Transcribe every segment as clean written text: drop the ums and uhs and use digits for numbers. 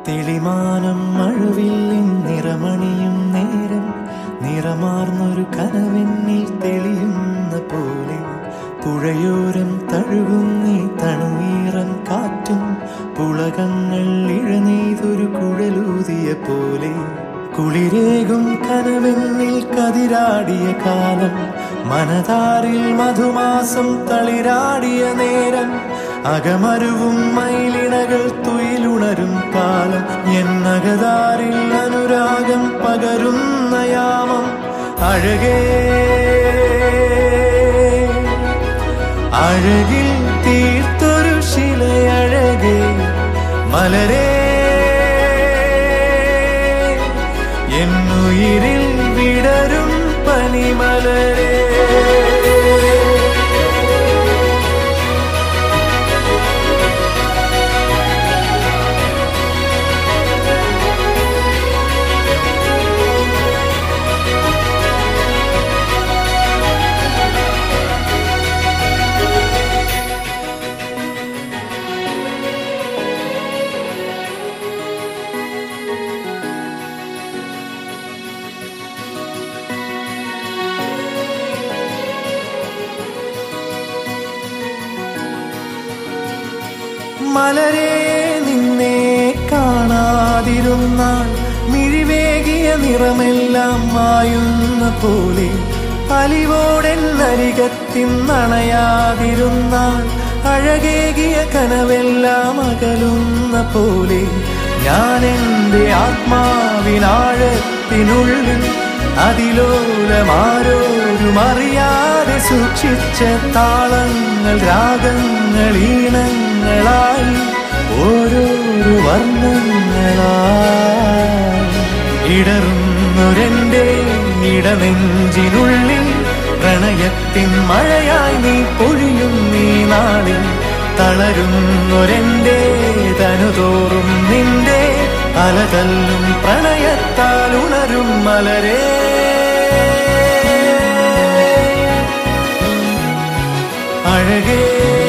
തെളിമാനം മഴവില്ലിൻ നിറമണിയും നേരം നിറമാർന്നൊരു കനവെന്നിൽ തെളിയുന്ന പോലെ പുഴയോരം തഴുകുന്നീ തണുനീറൻ കാറ്റും പുളകങ്ങൾ ഇഴനെയ്തൊരു കുഴലൂതിയ പോലെ കുളിരേകും കനവെന്നിൽ കതിരാടിയ കാലം മനതാരിൽ മധുമാസം തളിരാടിയ നേരം അകമരുവും മയിലിണകൾ തുയിലുണരും കാലം എന്നകതാരിൽ അനുരാഗം പകരുന്ന യാമം അഴകേ അഴകിൽ തീർത്തൊരു ശിലയഴകേ മലരേ എന്നുയിരിൽ വിടരും പനിമലരേ മലരേ നിന്നെ കാണാതിരുന്നാൽ മിഴിവേകിയ നിറമെല്ലാം മായുന്ന പോലെ അലിവോടെന്നരികത്തിന്നണയാതിരുന്നാൽ അഴകേകിയ കനവെല്ലാം അകലുന്ന പോലെ ഞാൻ എൻ്റെ ആത്മാവിനാഴത്തിനുള്ളിൽ അതിലോലമാരോരും അറിയാതെ സൂക്ഷിച്ച താളങ്ങൾ രാഗങ്ങൾ ഈണങ്ങളായി ഓരോരോ വർണ്ണങ്ങളായി ഇടറുന്നൊരെൻ്റെ ഇടനെഞ്ചിനുള്ളിൽ പ്രണയത്തിൻ മഴയായി നീ പൊഴിയും നീ നാളിൽ തളരുന്നൊരെൻ്റെ തനുതോറും നിന്റെ അലതല്ലും പ്രണയത്താൽ ഉണരും മലരേ അഴകേ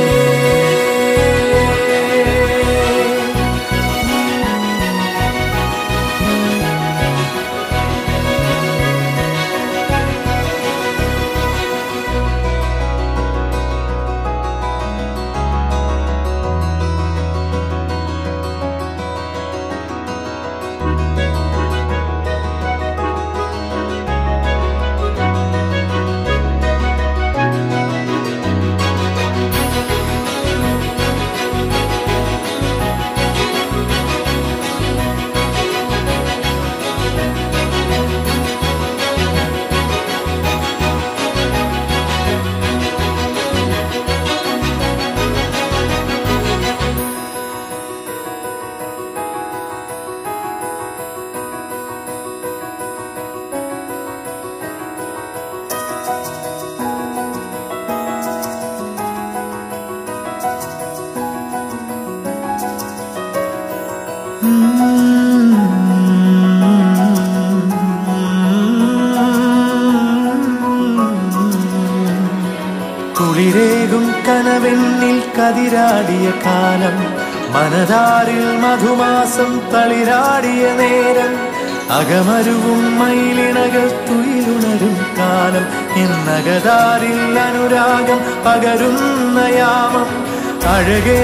കുളിരേകും കനവെന്നിൽ കതിരാടിയ കാലം മനതാരിൽ മധുമാസം തളിരാടിയ നേരം അകമരുവും മയിലിണകൾ തുയിലുണരും കാലം എന്നകതാരിൽ അനുരാഗം പകരുന്ന യാമം അഴകേ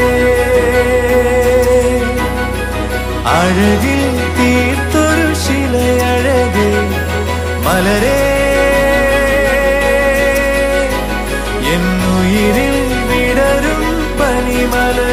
അഴകിൽ തീർത്തൊരു ശിലയഴകേ മലരേ എന്നുയിരിൽ വിടരും പനിമല